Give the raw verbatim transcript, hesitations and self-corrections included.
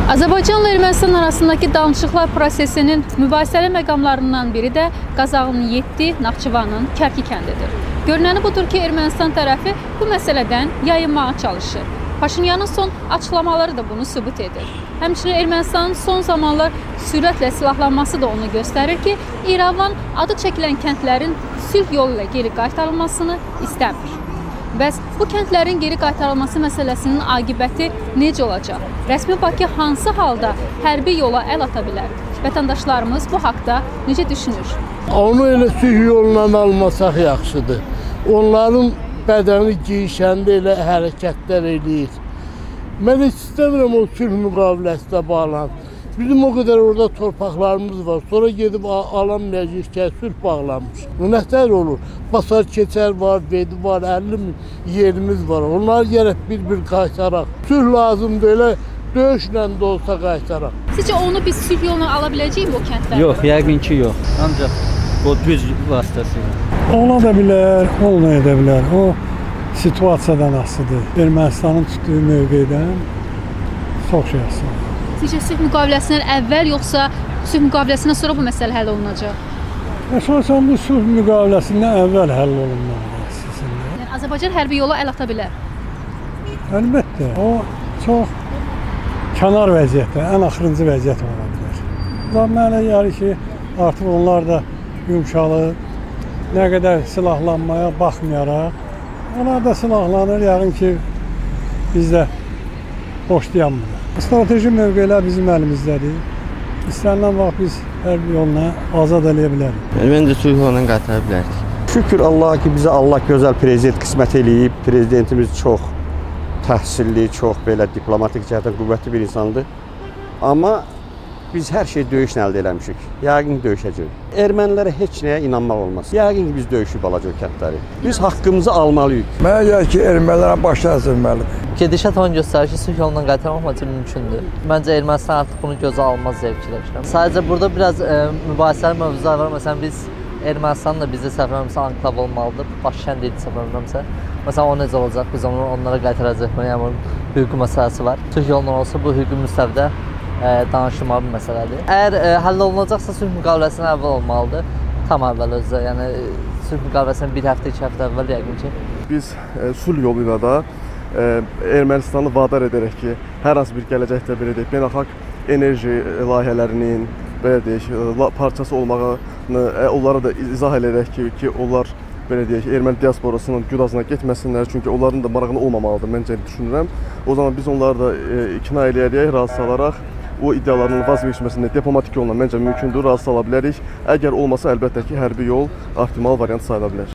Azərbaycanla Ermənistan arasındakı danışıqlar prosesinin mübahisəli məqamlarından biri də Qazaxın yeddi, Naxçıvanın Kərki kəndidir. Görünəni budur ki, Ermənistan tərəfi bu məsələdən yayınmağa çalışır. Paşinyanın son açıqlamaları da bunu sübut edir. Həmçinin Ermənistanın son zamanlar sürətlə silahlanması da onu göstərir ki, İrəvan adı çəkilən kəndlərin sülh yolu ilə geri qaytarılmasını istəmir. Bəs bu kəndlərin geri qaytarılması məsələsinin aqibəti necə olacaq? Rəsmi Bakı hansı halda hərbi yola əl ata bilər? Vətəndaşlarımız bu haqda necə düşünür? Onu elə sülh yolundan almasaq yaxşıdır. Onların bədəni giyişəndə elə hərəkətlər eləyir. Mən heç istəmirəm o sülh müqaviləsinə bağlanır. Bizim o qədər orada torpaqlarımız var. Sonra gedib alan məclisə sülh bağlanmış. Bu nətər olur? Basar keçər var, vedi var, əlli yerimiz var. Onlar gərək bir-bir qaytaraq. Sülh lazımdır, elə döyüşlə də olsa qaytaraq. Sizcə onu biz sülh yoluna ala biləcəyik bu kəndlərdə? Yox, yəqin ki yox. Ancaq o güc vasitəsilə. Ola da bilər, olmaya da bilər. O situasiyadan asılıdır. Ermənistanın tutduğu mövqedən çox şey asılıdır. Sizcə sülh müqaviləsindən əvvəl yoxsa sülh müqaviləsindən sonra bu məsələ həll olunacaq? Əsasən bu sülh müqaviləsindən əvvəl həll olunmalıdır əslində. Yəni Azərbaycan hərbi yola əl ata bilər? Əlbəttə, o çox kənar vəziyyətdə, ən axırıncı vəziyyət ola bilər. Mənə gəlir ki, artıq onlar da yumşalıb, nə qədər silahlanmaya baxmayaraq, onlar da silahlanır, yəqin ki, biz də boş dayanmırıq. Strateji mövqelər bizim əlimizdədir. İstənilən vaxt biz hərbi yoluna azad eləyə bilərik. Məncə sülh yolundan qaytara bilərik. Şükür Allaha ki, bizə Allah gözəl prezident qismət eləyib. Prezidentimiz çox təhsilli, çox belə diplomatik cəhətdən qüvvətli bir insandır. Amma biz hər şey döyüşlə əldə eləmişik. Yəqin döyüşəcəyik. Ermənilərə heç nəyə inanmaq olmaz. Yəqin ki, biz döyüşüb alacaq kəndləri. Biz haqqımızı almalıyıq. Mənə gəlir ki, ermənilərə başdan sürməlidir. Gedişat onu göstərir ki, sülh yolundan qaytarmaq üçün mümkündür. Məncə Ermənistan artıq bunu gözə almaz deyə fikirləşirəm. Sadəcə burada biraz e, mübahisəli mövzular var. Məsələn, biz Ermənistanla bizdə səfərlərimizə anklav olmalıdır. Başkənd idi səfərlərimizə. Məsələn, o necə olacaq? Biz onu onlara qaytaracaq. Yəni, onun hüquqi məsələsi var. Sülh yolundan olsa bu hüquqi müstəvidə e, danışılmalı bir məsələdir. Əgər e, həll olunacaqsa sülh müqaviləsindən əvvəl olmalıdır. Tam əvvəl özdə. Yəni, sülh müqaviləsindən bir həftə, iki həftə əvvəl yəqin ki. Biz e, sülh yolu ilə də Ermənistanı vadar edərək ki, hər hansı bir gələcəkdə belə deyək, beynəlxalq enerji layihələrinin belə deyək, parçası olmağını onlara da izah edərək ki, ki, onlar belə deyək, erməni diasporasının güdazına getməsinlər, çünki onların da marağını olmamalıdır, məncə düşünürəm. O zaman biz onları da ikna eləyərək, razı salaraq, o iddialarının vaz keçməsində diplomatik yolla məncə mümkündür, razı sala bilərik. Əgər olmasa, əlbəttə ki, hərbi yol optimal variant sayıla bilər.